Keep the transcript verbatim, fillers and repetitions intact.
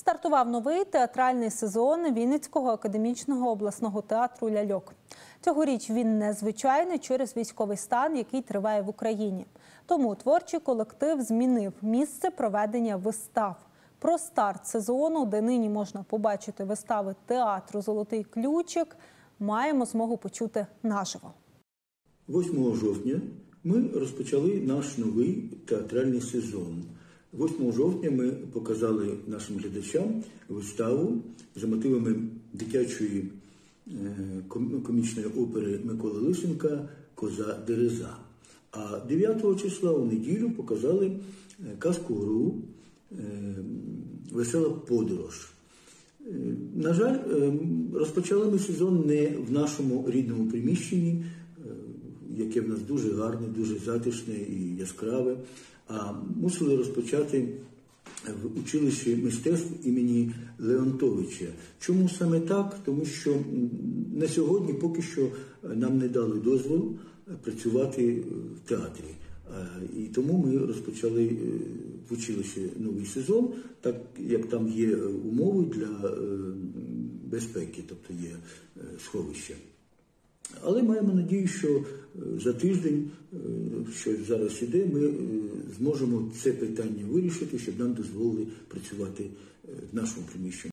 Стартував новий театральний сезон Вінницького академічного обласного театру «Ляльок». Цьогоріч він незвичайний через військовий стан, який триває в Україні. Тому творчий колектив змінив місце проведення вистав. Про старт сезону, де нині можна побачити вистави театру «Золотий ключик», маємо змогу почути наживо. восьмого жовтня ми розпочали наш новий театральний сезон. восьмого жовтня ми показали нашим глядачам виставу за мотивами дитячої комічної опери Миколи Лисенка «Коза Дереза». А дев'ятого числа у неділю показали казкову гру «Весела подорож». На жаль, розпочали ми сезон не в нашому рідному приміщенні, яке в нас дуже гарне, дуже затишне і яскраве, а мусили розпочати в училищі мистецтв імені Леонтовича. Чому саме так? Тому що на сьогодні поки що нам не дали дозволу працювати в театрі. І тому ми розпочали в училищі новий сезон, так як там є умови для безпеки, тобто є сховища. Але маємо надію, що за тиждень, що зараз іде, ми зможемо це питання вирішити, щоб нам дозволили працювати в нашому приміщенні.